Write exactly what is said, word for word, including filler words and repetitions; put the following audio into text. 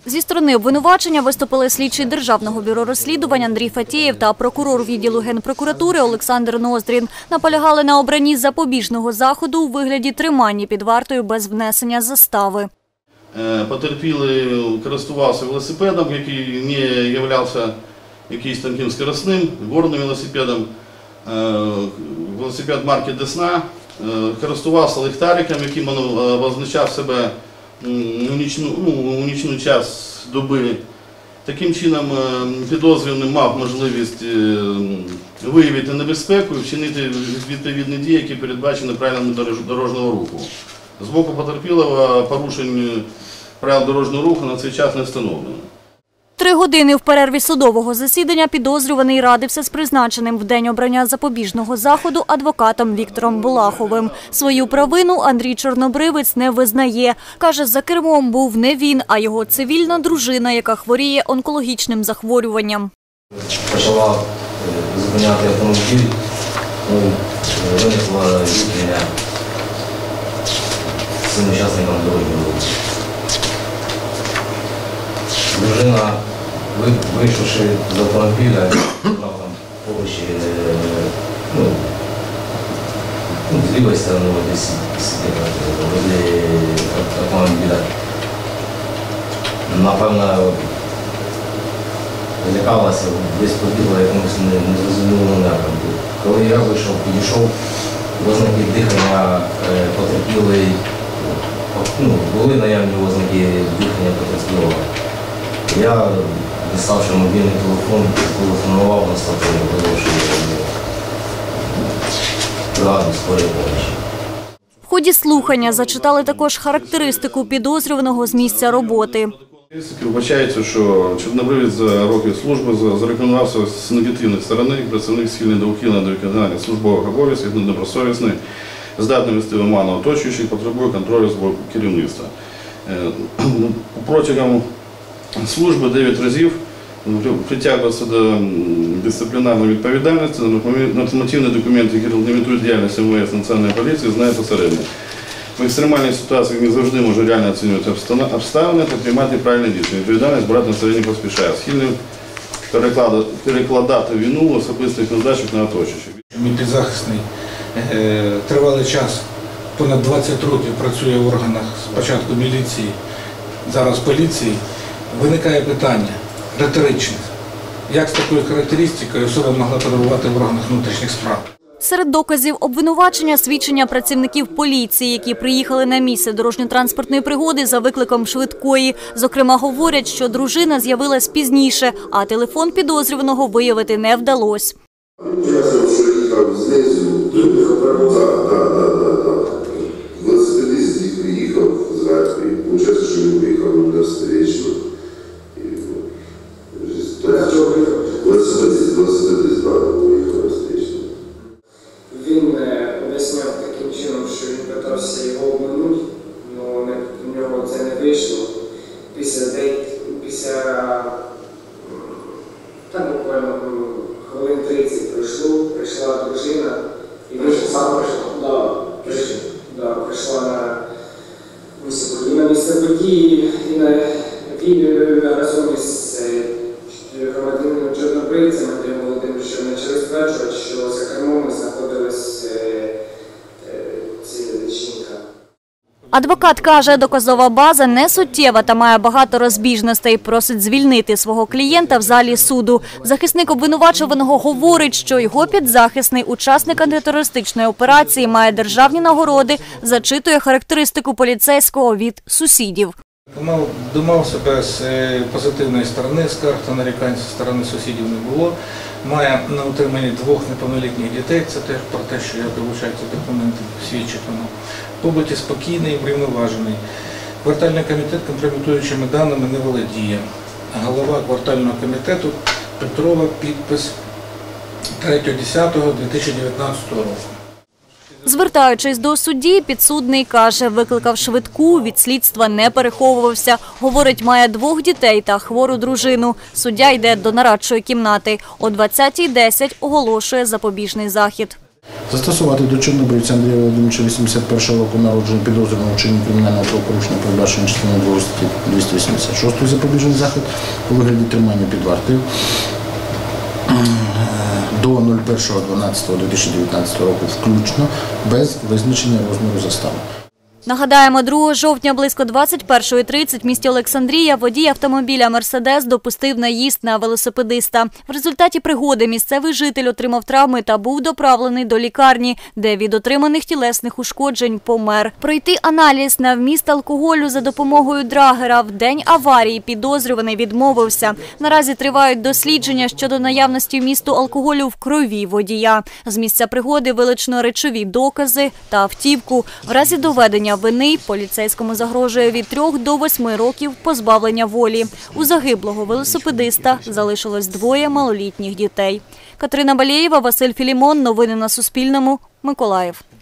Зі сторони обвинувачення виступили слідчий Державного бюро розслідувань Андрій Фатєєв та прокурор відділу Генпрокуратури Олександр Ноздрін. Наполягали на обранні запобіжного заходу у вигляді тримання під вартою без внесення застави. Потерпілий користувався велосипедом, який не являвся якимось таким скоростним, горним велосипедом. Велосипед марки Десна, користувався ліхтариком, яким він обозначав себе у нічну, ну, у нічну час доби. Таким чином підозрюваний мав можливість виявити небезпеку і вчинити відповідні дії, які передбачені правилами дорожнього руху. З боку потерпілого порушень правил дорожнього руху на цей час не встановлено. Три години в перерві судового засідання підозрюваний радився з призначеним в день обрання запобіжного заходу адвокатом Віктором Булаховим. Свою провину Андрій Чорнобривець не визнає. Каже, за кермом був не він, а його цивільна дружина, яка хворіє онкологічним захворюванням. Почала зупиняти автомобіль, виникла зіткнення з цим учасником дорожнього руху. Дружина, вийшовши з автомобіля, там поруч, ну, з лівої сторони, десь возле автомобіля, напевно, злякалася, десь побігла якомусь незрозумілому напрямку. Коли я вийшов, підійшов, ознаки дихання потерпілої, ну, були наявні ознаки дихання потерпілого. Я, діставши мобільний телефон, телефонував на статую, продовжую бригаду скорої допомоги. В ході слухання зачитали також характеристику підозрюваного з місця роботи. Вбачається, що Чорнобривець за роки служби зарекомендувався з негативної сторони, працівник схильний до ухилення до виконання службових обов'язків, недобросовісний, здатний вести в оману оточуючих, потребує контролю з боку керівництва. Протягом служби дев'ять разів притягувався до дисциплінарної відповідальності, нормативні документи, які регламентують діяльність ем ве ес Національної поліції, знає посередньо. В екстремальних ситуаціях не завжди може реально оцінювати обставини та приймати правильні рішення. Відповідальність брати на себе не поспішає, схильний перекладати вину особистих неудачок на оточуючих. Мій підзахисний тривалий час, понад двадцять років працює в органах спочатку міліції, зараз поліції. Виникає питання риторичне. Як з такою характеристикою особа могла перебувати в органах внутрішніх справ? Серед доказів обвинувачення – свідчення працівників поліції, які приїхали на місце дорожньо-транспортної пригоди за викликом швидкої. Зокрема, говорять, що дружина з'явилась пізніше, а телефон підозрюваного виявити не вдалося. Велосипедист приїхав з Гатьки, виходить, що він приїхав на встречу. Велосипедист, велосипедист, так, виїхав на встречу. Він об'ясняв таким чином, що він питався його обманути, але в нього це не вийшло. Після, після там буквально хвилин тридцять пройшло, прийшла дружина. І він сам прийшов? Да, прийшов. Да, прийшла на місце, на місце події і на він разом із громадянином Чорнобривцем Андрієм Володимировичем почали стверджувати, що за кермом знаходилась ця жінка. Адвокат каже, доказова база не суттєва та має багато розбіжностей. Просить звільнити свого клієнта в залі суду. Захисник обвинувачуваного говорить, що його підзахисний учасник антитерористичної операції має державні нагороди, зачитує характеристику поліцейського від сусідів. Думав себе з позитивної сторони, скарг та нарікань зі сторони сусідів не було. Має на утриманні двох неповнолітніх дітей, це теж про те, що я долучаю ці документи, свідчить воно. Побуті спокійний, врівноважений. Квартальний комітет компрометуючими даними не володіє. Голова квартального комітету Петрова, підпис третього десятого дві тисячі дев'ятнадцятого року. Звертаючись до судді, підсудний каже, викликав швидку, від слідства не переховувався. Говорить, має двох дітей та хвору дружину. Суддя йде до нарадчої кімнати. О двадцятій десять оголошує запобіжний захід. Застосувати до чорнобривця Андрія Володимировича вісімдесят першого року народження підозрюваного вчинення кримінального правопорушення, передбаченого частиною другої статті двісті вісімдесят шість запобіжний захід у вигляді тримання під вартою до першого дванадцятого дві тисячі дев'ятнадцятого року включно, без визначення розміру застави. Нагадаємо, другого жовтня близько двадцять першої тридцять в місті Олександрія водій автомобіля «Мерседес» допустив наїзд на велосипедиста. В результаті пригоди місцевий житель отримав травми та був доправлений до лікарні, де від отриманих тілесних ушкоджень помер. Пройти аналіз на вміст алкоголю за допомогою драгера в день аварії підозрюваний відмовився. Наразі тривають дослідження щодо наявності вмісту алкоголю в крові водія. З місця пригоди вилучено речові докази та автівку. В разі доведення вини поліцейському загрожує від трьох до восьми років позбавлення волі. У загиблого велосипедиста залишилось двоє малолітніх дітей. Катерина Балєєва, Василь Філімон. Новини на Суспільному. Миколаїв.